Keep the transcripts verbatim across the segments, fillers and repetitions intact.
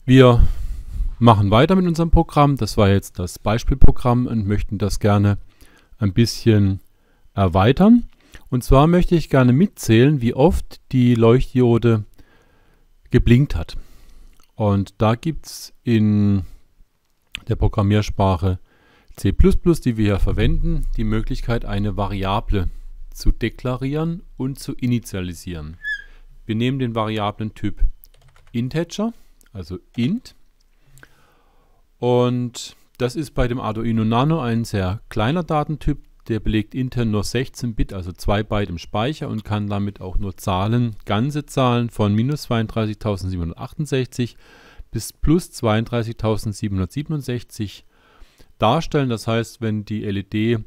Wir machen weiter mit unserem Programm. Das war jetzt das Beispielprogramm und möchten das gerne ein bisschen erweitern. Und zwar möchte ich gerne mitzählen, wie oft die Leuchtdiode geblinkt hat. Und da gibt es in der Programmiersprache C plus plus, die wir hier verwenden, die Möglichkeit, eine Variable zu deklarieren und zu initialisieren. Wir nehmen den Variablentyp Integer, also int. Und das ist bei dem Arduino Nano ein sehr kleiner Datentyp. Der belegt intern nur sechzehn Bit, also zwei Byte im Speicher und kann damit auch nur Zahlen, ganze Zahlen von minus zweiunddreißigtausendsiebenhundertachtundsechzig bis plus zweiunddreißigtausendsiebenhundertsiebenundsechzig darstellen. Das heißt, wenn die L E D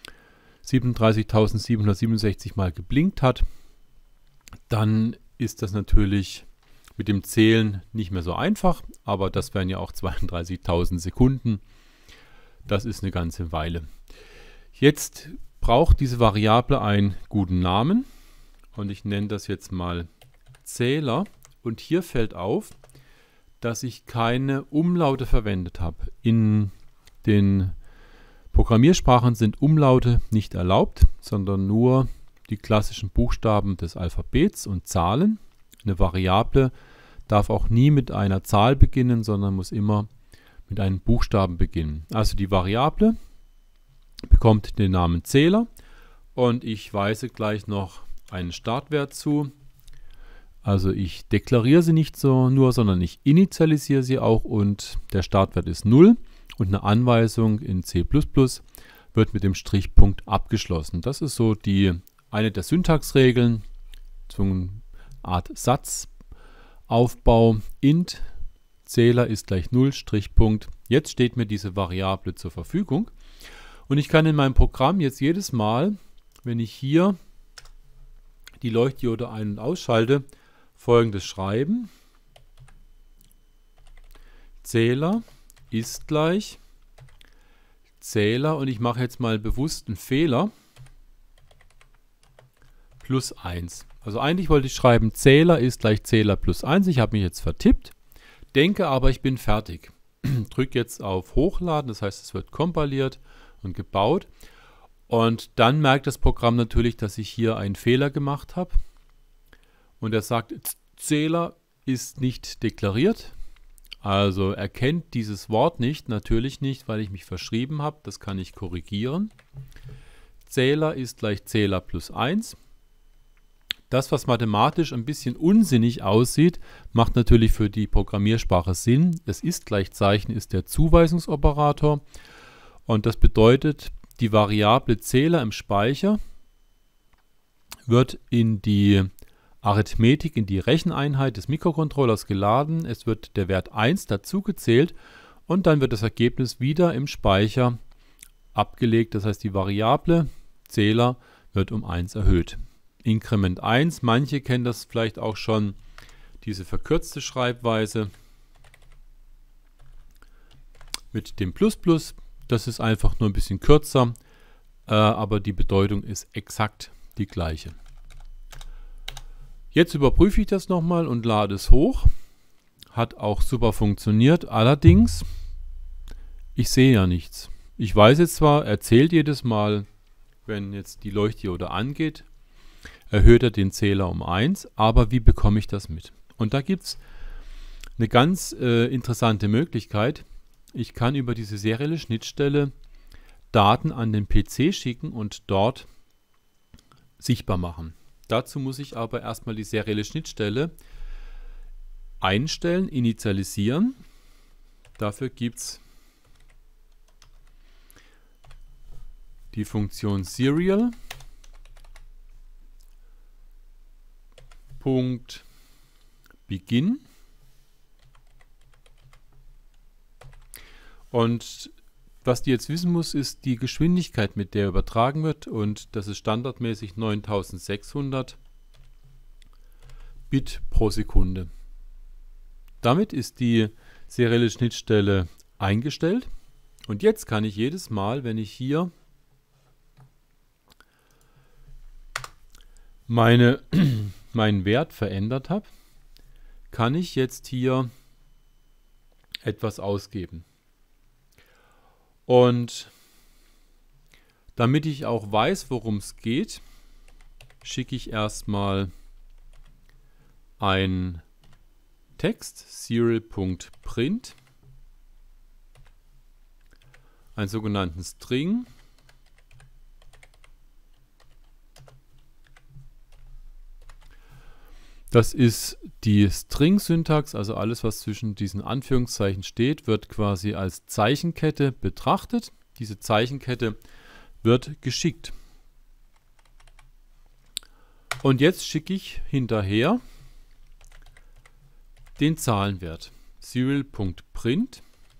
siebenunddreißigtausendsiebenhundertsiebenundsechzig mal geblinkt hat, dann ist das natürlich mit dem Zählen nicht mehr so einfach, aber das wären ja auch zweiunddreißigtausend Sekunden. Das ist eine ganze Weile. Jetzt braucht diese Variable einen guten Namen und ich nenne das jetzt mal Zähler. Und hier fällt auf, dass ich keine Umlaute verwendet habe. In den Programmiersprachen sind Umlaute nicht erlaubt, sondern nur die klassischen Buchstaben des Alphabets und Zahlen. Eine Variable darf auch nie mit einer Zahl beginnen, sondern muss immer mit einem Buchstaben beginnen. Also die Variable bekommt den Namen Zähler und ich weise gleich noch einen Startwert zu. Also ich deklariere sie nicht so nur, sondern ich initialisiere sie auch und der Startwert ist null und eine Anweisung in C plus plus wird mit dem Strichpunkt abgeschlossen. Das ist so die eine der Syntaxregeln zum Art Satzaufbau. Int Zähler ist gleich null, Strichpunkt. Jetzt steht mir diese Variable zur Verfügung. Und ich kann in meinem Programm jetzt jedes Mal, wenn ich hier die Leuchtdiode ein- und ausschalte, Folgendes schreiben. Zähler ist gleich Zähler und ich mache jetzt mal bewusst einen Fehler. Plus eins. Also eigentlich wollte ich schreiben, Zähler ist gleich Zähler plus eins. Ich habe mich jetzt vertippt, denke aber, ich bin fertig. Drücke jetzt auf Hochladen, das heißt, es wird kompiliert und gebaut. Und dann merkt das Programm natürlich, dass ich hier einen Fehler gemacht habe. Und er sagt, Zähler ist nicht deklariert. Also erkennt dieses Wort nicht, natürlich nicht, weil ich mich verschrieben habe. Das kann ich korrigieren. Zähler ist gleich Zähler plus eins. Das, was mathematisch ein bisschen unsinnig aussieht, macht natürlich für die Programmiersprache Sinn. Das Ist-Gleichzeichen ist der Zuweisungsoperator und das bedeutet, die Variable Zähler im Speicher wird in die Arithmetik, in die Recheneinheit des Mikrocontrollers geladen. Es wird der Wert eins dazugezählt und dann wird das Ergebnis wieder im Speicher abgelegt. Das heißt, die Variable Zähler wird um eins erhöht. Inkrement eins, manche kennen das vielleicht auch schon, diese verkürzte Schreibweise mit dem Plus Plus. Das ist einfach nur ein bisschen kürzer, äh, aber die Bedeutung ist exakt die gleiche. Jetzt überprüfe ich das nochmal und lade es hoch. Hat auch super funktioniert, allerdings, ich sehe ja nichts. Ich weiß jetzt zwar, er zählt jedes Mal, wenn jetzt die Leuchtdiode angeht, erhöht er den Zähler um eins, aber wie bekomme ich das mit? Und da gibt es eine ganz äh, interessante Möglichkeit. Ich kann über diese serielle Schnittstelle Daten an den P C schicken und dort sichtbar machen. Dazu muss ich aber erstmal die serielle Schnittstelle einstellen, initialisieren. Dafür gibt es die Funktion Serial. Punkt Begin. Und was die jetzt wissen muss, ist die Geschwindigkeit, mit der übertragen wird. Und das ist standardmäßig neuntausendsechshundert Bit pro Sekunde. Damit ist die serielle Schnittstelle eingestellt. Und jetzt kann ich jedes Mal, wenn ich hier meine, meinen Wert verändert habe, kann ich jetzt hier etwas ausgeben. Und damit ich auch weiß, worum es geht, schicke ich erstmal ein Text, serial.print, einen sogenannten String. Das ist die String-Syntax, also alles, was zwischen diesen Anführungszeichen steht, wird quasi als Zeichenkette betrachtet. Diese Zeichenkette wird geschickt. Und jetzt schicke ich hinterher den Zahlenwert. Serial.print.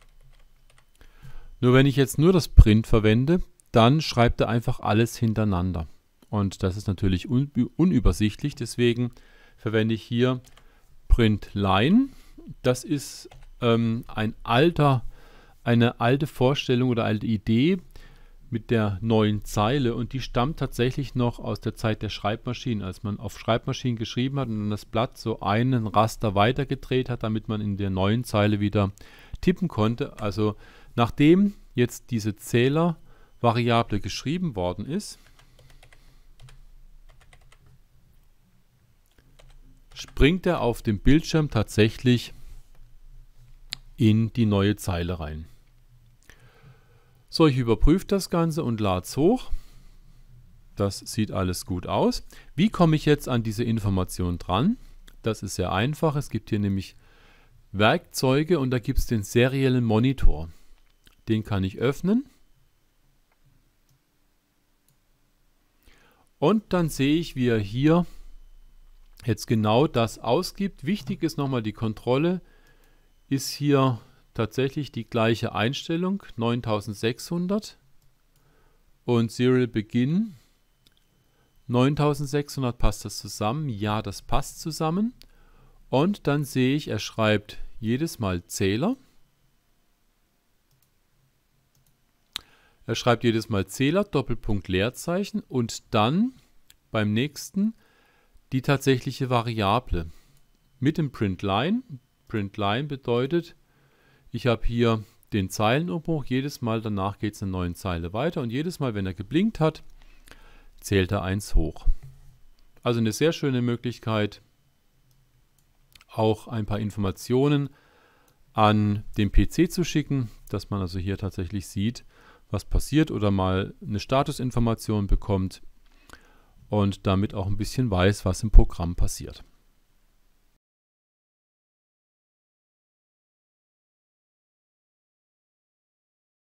Nur wenn ich jetzt nur das Print verwende, dann schreibt er einfach alles hintereinander. Und das ist natürlich un unübersichtlich, deswegen verwende ich hier Println. Das ist ähm, ein alter, eine alte Vorstellung oder alte Idee mit der neuen Zeile, und die stammt tatsächlich noch aus der Zeit der Schreibmaschinen, als man auf Schreibmaschinen geschrieben hat und dann das Blatt so einen Raster weitergedreht hat, damit man in der neuen Zeile wieder tippen konnte. Also nachdem jetzt diese Zähler-Variable geschrieben worden ist, springt er auf dem Bildschirm tatsächlich in die neue Zeile rein. So, ich überprüfe das Ganze und lade es hoch. Das sieht alles gut aus. Wie komme ich jetzt an diese Information dran? Das ist sehr einfach. Es gibt hier nämlich Werkzeuge und da gibt es den seriellen Monitor. Den kann ich öffnen. Und dann sehe ich, wie er hier jetzt genau das ausgibt. Wichtig ist nochmal, die Kontrolle ist hier tatsächlich die gleiche Einstellung, neuntausendsechshundert, und Serial Begin neuntausendsechshundert. Passt das zusammen? Ja, das passt zusammen. Und dann sehe ich, er schreibt jedes Mal Zähler. Er schreibt jedes Mal Zähler, Doppelpunkt, Leerzeichen und dann beim nächsten die tatsächliche Variable mit dem Println. Println bedeutet, ich habe hier den Zeilenumbruch, jedes Mal danach geht es in einer neuen Zeile weiter und jedes Mal, wenn er geblinkt hat, zählt er eins hoch. Also eine sehr schöne Möglichkeit, auch ein paar Informationen an den P C zu schicken, dass man also hier tatsächlich sieht, was passiert oder mal eine Statusinformation bekommt und damit auch ein bisschen weiß, was im Programm passiert.